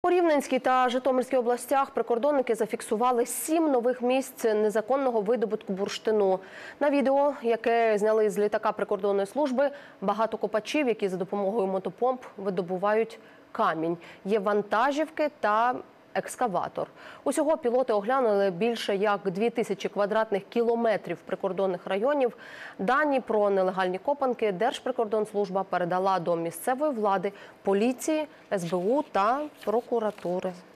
У Рівненській та Житомирській областях прикордонники зафіксували 7 нових місць незаконного видобутку бурштину. На відео, яке зняли з літака прикордонної служби, багато копачів, які за допомогою мотопомп видобувають камінь. Є вантажівки та екскаватор. Усього пілоти оглянули більше як 2000 квадратних кілометрів прикордонних районів. Дані про нелегальні копанки Держприкордонслужба передала до місцевої влади, поліції, СБУ та прокуратури.